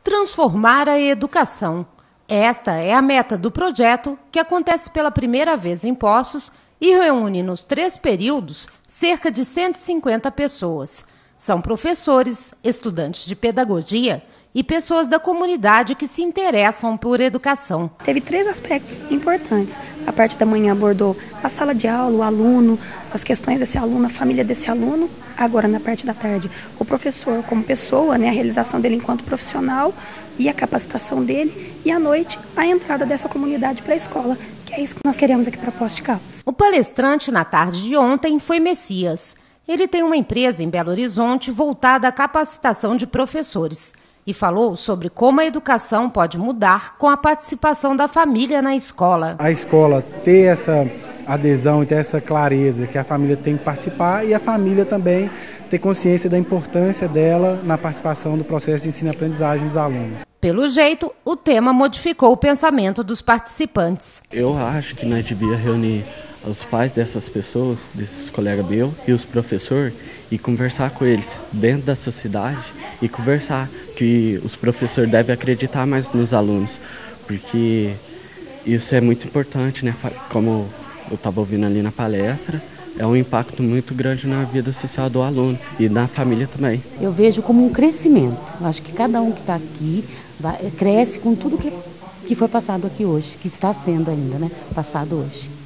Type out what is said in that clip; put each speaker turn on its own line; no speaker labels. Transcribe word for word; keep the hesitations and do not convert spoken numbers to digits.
Transformar a educação. Esta é a meta do projeto, que acontece pela primeira vez em Poços e reúne nos três períodos cerca de cento e cinquenta pessoas. São professores, estudantes de pedagogia e pessoas da comunidade que se interessam por educação.
Teve três aspectos importantes. A parte da manhã abordou a sala de aula, o aluno, as questões desse aluno, a família desse aluno. Agora, na parte da tarde, o professor como pessoa, né, a realização dele enquanto profissional e a capacitação dele. E à noite, a entrada dessa comunidade para a escola, que é isso que nós queremos aqui para Poços de Caldas.
O palestrante na tarde de ontem foi Messias. Ele tem uma empresa em Belo Horizonte voltada à capacitação de professores e falou sobre como a educação pode mudar com a participação da família na escola.
A escola ter essa adesão e ter essa clareza que a família tem que participar e a família também ter consciência da importância dela na participação do processo de ensino e aprendizagem dos alunos.
Pelo jeito, o tema modificou o pensamento dos participantes.
Eu acho que nós devíamos reunir os pais dessas pessoas, desses colegas meus e os professores e conversar com eles dentro da sociedade e conversar que os professores devem acreditar mais nos alunos, porque isso é muito importante, né? Como eu estava ouvindo ali na palestra, é um impacto muito grande na vida social do aluno e na família também.
Eu vejo como um crescimento. Eu acho que cada um que está aqui vai, cresce com tudo que, que foi passado aqui hoje, que está sendo ainda, né? Passado hoje.